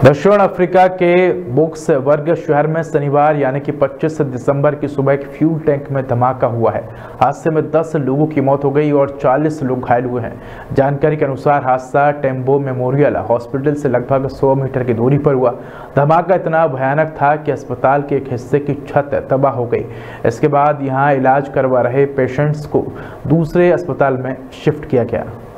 दक्षिण अफ्रीका के बुक्सबर्ग शहर में शनिवार यानी कि 25 दिसंबर की सुबह एक फ्यूल टैंक में धमाका हुआ है। हादसे में 10 लोगों की मौत हो गई और 40 लोग घायल हुए हैं। जानकारी के अनुसार हादसा टेम्बो मेमोरियल हॉस्पिटल से लगभग 100 मीटर की दूरी पर हुआ। धमाका इतना भयानक था कि अस्पताल के एक हिस्से की छत तबाह हो गई। इसके बाद यहां इलाज करवा रहे पेशेंट्स को दूसरे अस्पताल में शिफ्ट किया गया।